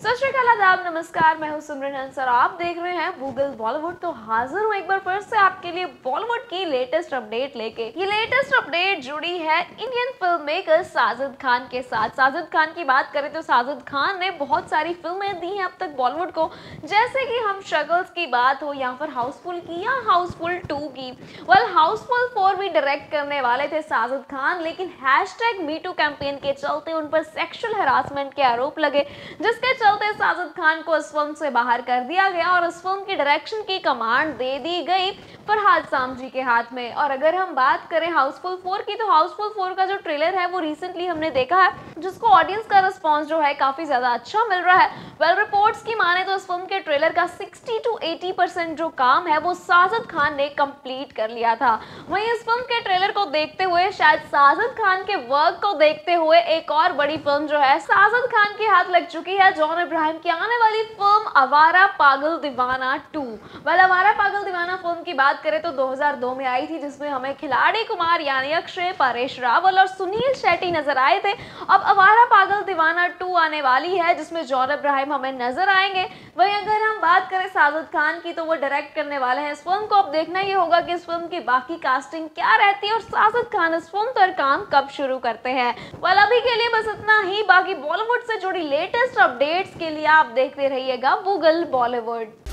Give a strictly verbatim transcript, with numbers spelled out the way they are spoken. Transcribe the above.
सत श्री अकाल, आदाब, नमस्कार। मैं हूं सिमरन हंस और आप देख रहे हैं गूगल बॉलीवुड। तो हाजिर हूं एक बार फिर से आपके लिए बॉलीवुड की लेटेस्ट अपडेट लेके। ये लेटेस्ट अपडेट जुड़ी है Indian film maker Sajid Khan के साथ। साजिद खान की बात करें तो साजिद खान ने बहुत सारी फिल्में दी हैं अब तक बॉलीवुड को, जैसे कि हम शगल्स की बात हो या फिर हाउसफुल की या हाउसफुल टू की। वेल, हाउसफुल फोर भी डायरेक्ट करने वाले थे साजिद खान, लेकिन हैशटैग मी टू कैंपेन के चलते उन पर सेक्सुअल हरासमेंट के आरोप लगे, जिसके चलते साजिद खान को इस फिल्म से बाहर कर दिया गया और इस फिल्म की डायरेक्शन की कमांड दे दी गई फरहाद सामजी के हाथ में। और अगर हम बात करें हाउसफुल फोर की, तो हाउसफुल फोर का जो ट्रेलर है वो रिसेंटली हमने देखा है, जिसको ऑडियंस का रिस्पांस जो है काफी ज्यादा अच्छा मिल रहा है। वेल, रिपोर्ट्स की माने तो इस फिल्म के ट्रेलर का साठ टू अस्सी परसेंट जो काम है वो साजिद खान ने कंप्लीट कर लिया था। वहीं इस फिल्म के ट्रेलर को देखते हुए, शायद साजिद खान के वर्क को देखते हुए, एक और बड़ी फिल्म जो है साजिद खान के हाथ लग चुकी है, जॉन इब्राहिम की आने वाली फिल्म आवारा पागल दीवाना टू। वेल, आवारा पागल दीवाना फिल्म की बात करें तो दो हज़ार दो में आई थी, जिसमें हमें खिलाड़ी कुमार यानी अक्षय, परेश रावल और सुनील शेट्टी नजर आए थे। अब आवारा पागल दीवाना टू आने वाली है, जिसमें जॉन इब्राहिम हमें नजर आएंगे। वहीं अगर हम बात करें साजिद खान की, तो वो डायरेक्ट करने वाले हैं इस फिल्म को। अब देखना ये होगा कि इस फिल्म की बाकी कास्टिंग क्या रहती है और साजिद खान इस फिल्म पर काम कब शुरू करते हैं। वेल, अभी के लिए बस इतना ही। बाकी बॉलीवुड से जुड़ी लेटेस्ट अपडेट्स के लिए आप देखते रहिएगा गूगल बॉलीवुड।